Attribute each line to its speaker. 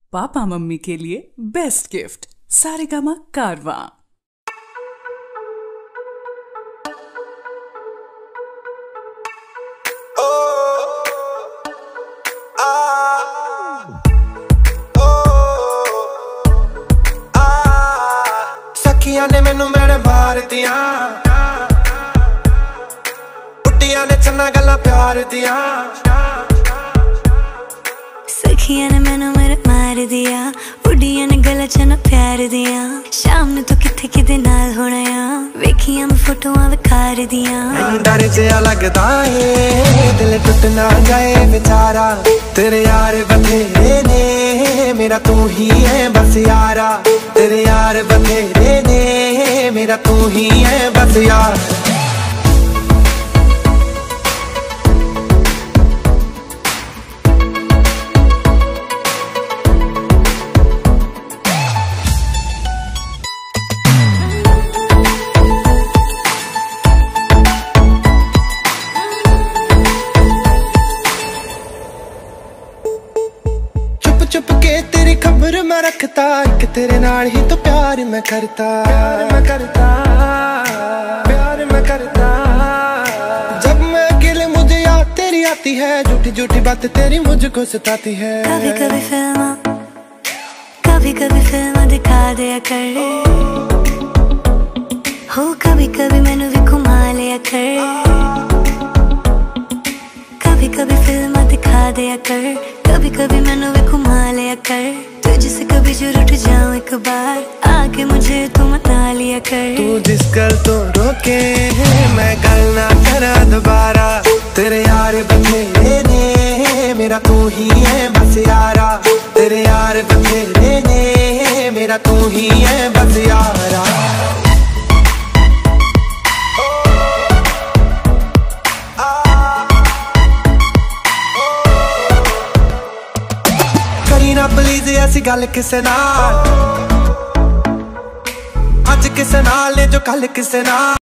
Speaker 1: Papa mummy के लिए best gift Saregama कारवां।
Speaker 2: सखियां ने मैनू मेरे बार दिया, बुढ़िया ने चन्ना गल्ला प्यार दिया।
Speaker 3: सखियां ने मैनू मेरे मार दिया, बुढ़िया ने गला चन्ना प्यार दिया। शाम नू तू किथे किदे नाल होना आ, वेखियां मैं फोटोआं विखार दिया।
Speaker 2: डर जिहा लगदा है दिल टुट ना जाए बेचारा, तेरे यार बथेरे ने मेरा तू ही है बस यारा। तेरे यार बथेरे ने मेरा तू ही है बस यार। चुप के तेरी खबर मैं रखता, एक तेरे नाल ही तो प्यार मैं करता। प्यार मैं करता, प्यार मैं करता। जब मैं अकेले मुझे याद तेरी आती है, झूठी झूठी बात तेरी मुझको सताती है।
Speaker 3: कभी कभी फिल्म दिखा दिया कर, हो कभी कभी मैनू भी घुमा लिया कर। कभी फिल्म दिखा दिया कर, कभी कभी मैनू भी घुमा लिया कर। तुझसे कभी जो रूठ जाऊं एक बार, आके मुझे तू मना लिया कर।
Speaker 2: तू जिस गल तो रोके मैं गल ना करा दोबारा। तेरे यार बथेरे ने मेरा तू ही है बस यारा। तेरे यार बथेरे ने मेरा तू ही है बस यारा। ना प्लीज ऐसी गल किसे नाल, अज किसे नाल जो कल किसे नाल।